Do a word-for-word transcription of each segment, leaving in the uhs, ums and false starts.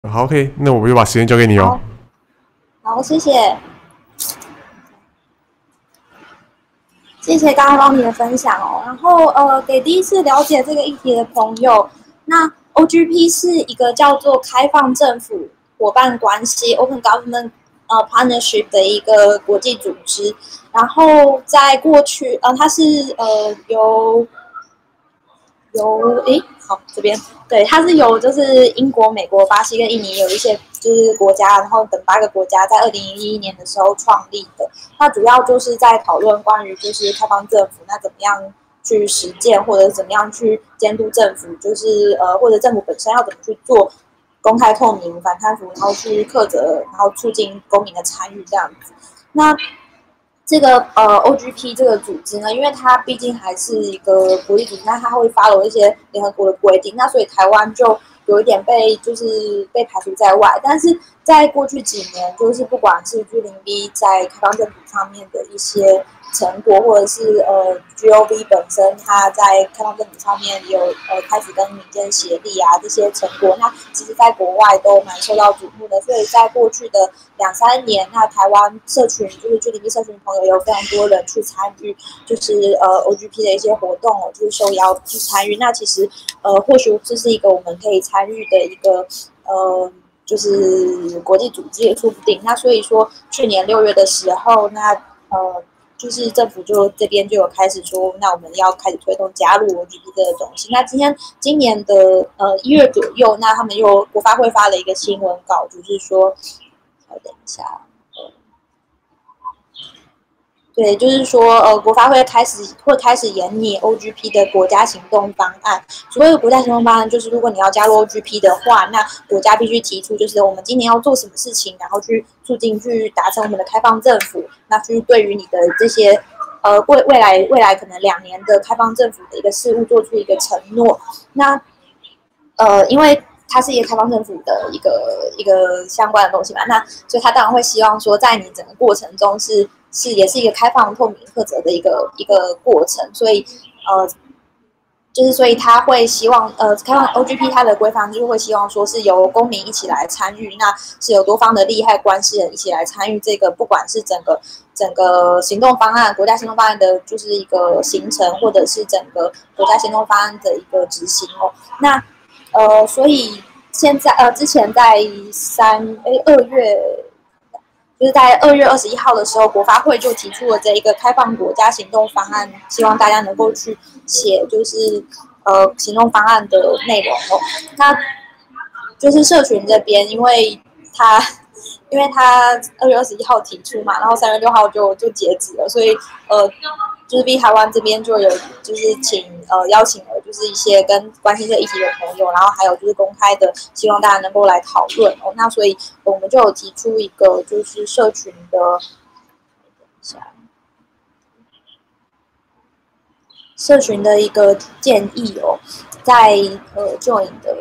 好，OK，那我们就把时间交给你哦。 好，好，谢谢，谢谢刚刚帮你的分享哦。然后呃，给第一次了解这个议题的朋友，那 O G P 是一个叫做开放政府伙伴关系 （Open Government 呃 Partnership） 的一个国际组织。然后在过去，呃，它是呃由由诶，好这边对，它是由就是英国、美国、巴西跟印尼有一些就是国家，然后等八个国家在二零一一年的时候创立的。那主要就是在讨论关于就是开放政府，那怎么样去实践，或者怎么样去监督政府，就是呃或者政府本身要怎么去做公开透明、反贪腐，然后去克责，然后促进公民的参与这样子。那这个呃 O G P 这个组织呢，因为它毕竟还是一个国际组织，那它会 follow 一些联合国的规定，那所以台湾就有一点被就是被排除在外。但是在过去几年，就是不管是 G 零 B 在开放政府上面的一些成果，或者是呃 G O V 本身它在开放政府上面有呃开始跟民间协力啊这些成果，那其实在国外都蛮受到瞩目的。所以在过去的两三年，那台湾社群就是 G 零 B 社群朋友有非常多人去参与，就是呃 O G P 的一些活动哦，就是受邀去参与。那其实呃或许这是一个我们可以参与的一个呃。就是国际组织也说不定。那所以说，去年六月的时候，那呃，就是政府就这边就有开始说，那我们要开始推动加入 O G P 这个东西。那今天今年的呃一月左右，那他们又国发会发了一个新闻稿，就是说，稍等一下。对，就是说，呃，国发会开始会开始研拟 O G P 的国家行动方案。所谓的国家行动方案，就是如果你要加入 O G P 的话，那国家必须提出，就是我们今年要做什么事情，然后去促进、去达成我们的开放政府。那去对于你的这些，呃，未未来未来可能两年的开放政府的一个事务做出一个承诺。那，呃，因为它是一个开放政府的一个一个相关的东西嘛，那所以他当然会希望说，在你整个过程中是是也是一个开放、透明、负责的一个一个过程，所以呃，就是所以他会希望呃，开放 O G P 它的规范就是会希望说是由公民一起来参与，那是有多方的利害关系人一起来参与这个，不管是整个整个行动方案、国家行动方案的就是一个形成，或者是整个国家行动方案的一个执行哦，那。呃，所以现在呃，之前在三诶二月，就是在二月二十一号的时候，国发会就提出了这一个开放国家行动方案，希望大家能够去写，就是呃行动方案的内容哦。那就是社群这边，因为他因为他二月二十一号提出嘛，然后三月六号就就截止了，所以呃，就是 V 台湾这边就有就是请呃邀请了就是一些跟关心这议题的朋友，然后还有就是公开的，希望大家能够来讨论哦。那所以我们就有提出一个就是社群的，社群的一个建议哦，在呃 Join 的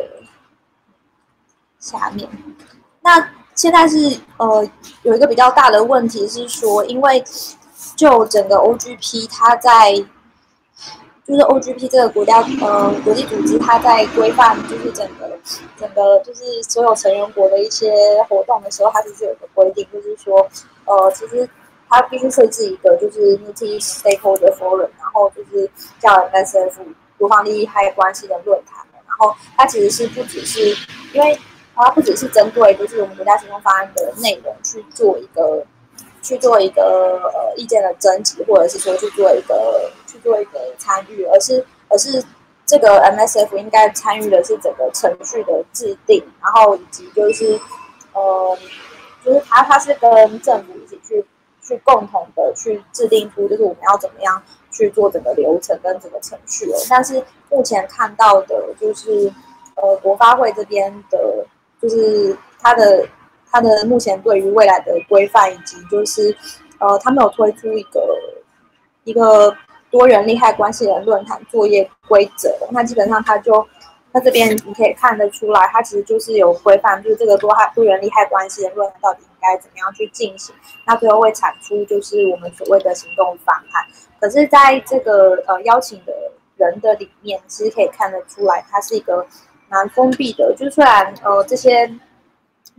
下面。那现在是呃有一个比较大的问题是说，因为就整个 O G P 它在就是 O G P 这个国家呃国际组织，它在规范就是整个整个就是所有成员国的一些活动的时候，它其实有一个规定，就是说呃其实它必须设置一个就是 multi stakeholder forum， 然后就是叫 M S F 多方利害关系的论坛，然后它其实是不只是因为它不只是针对就是我们国家行动方案的内容去做一个去做一个呃意见的征集，或者是说去做一个去做一个参与，而是而是这个 M S F 应该参与的是整个程序的制定，然后以及就是呃就是它它是跟政府一起去去共同的去制定出就是我们要怎么样去做整个流程跟整个程序哦。但是目前看到的就是呃国发会这边的，就是它的。它的目前对于未来的规范，以及就是呃，他们有推出一个一个多元利害关系人论坛作业规则。那基本上它就它这边你可以看得出来，它其实就是有规范，就是这个多多元利害关系人论坛到底应该怎么样去进行。那最后会产出就是我们所谓的行动方案。可是在这个呃邀请的人的里面，其实可以看得出来，它是一个蛮封闭的。就是虽然呃这些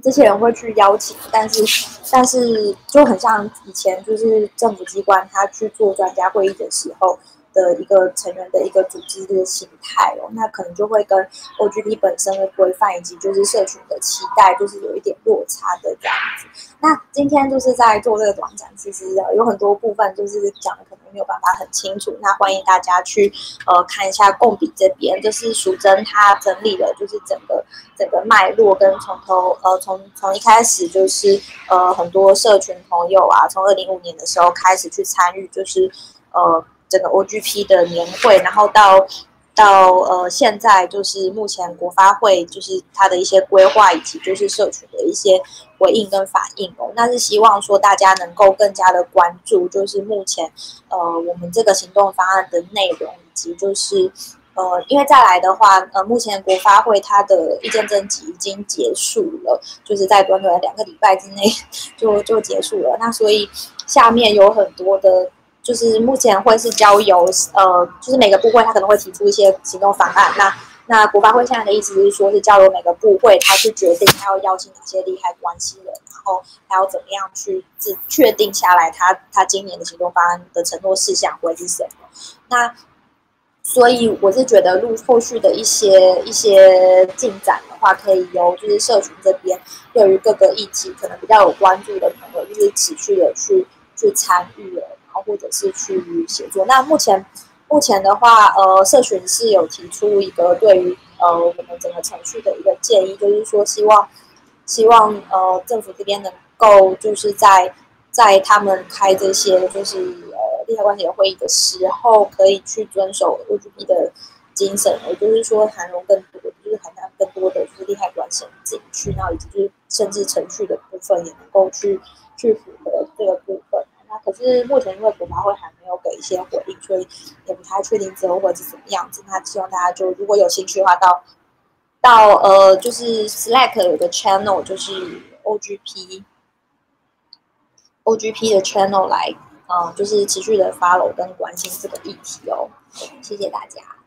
这些人会去邀请，但是但是就很像以前就是政府机关他去做专家会议的时候的一个成员的一个组织的形态哦，那可能就会跟 O G P 本身的规范以及就是社群的期待就是有一点落差的这样子。那今天就是在做这个短展，其实有很多部分就是讲的可能没有办法很清楚，那欢迎大家去呃看一下共笔这边，就是淑珍她整理了就是整个整个脉络跟从头呃从从一开始就是呃很多社群朋友啊，从二零一五年的时候开始去参与，就是呃整个 O G P 的年会，然后到到呃现在就是目前国发会就是它的一些规划以及就是社群的一些回应跟反应哦，那是希望说大家能够更加的关注，就是目前呃我们这个行动方案的内容以及就是呃因为再来的话呃目前国发会它的意见征集已经结束了，就是在短短两个礼拜之内就就结束了，那所以下面有很多的。就是目前会是交由呃，就是每个部会他可能会提出一些行动方案。那那国发会现在的意思是说，是交由每个部会他去决定他要邀请哪些利害关系人，然后他要怎么样去自确定下来他他今年的行动方案的承诺事项会是什么。那所以我是觉得陆后续的一些一些进展的话，可以由就是社群这边对于各个议题可能比较有关注的朋友，就是持续的去去参与了。或者是去协作。那目前目前的话，呃，社群是有提出一个对于呃我们整个程序的一个建议，就是说希望希望呃政府这边能够就是在在他们开这些就是呃利害关系的会议的时候，可以去遵守 O G P 的精神，也就是说涵容更多，就是涵盖更多的就是利害关系进去，然后以及就是甚至程序的部分也能够去去符合这个部分。那可是目前因为国发会还没有给一些回应，所以也不太确定之后会是怎么样子。那希望大家就如果有兴趣的话，到到呃就是 Slack 有个 channel， 就是 O G P O G P 的 channel 来，嗯、呃，就是持续的 follow 跟关心这个议题哦。谢谢大家。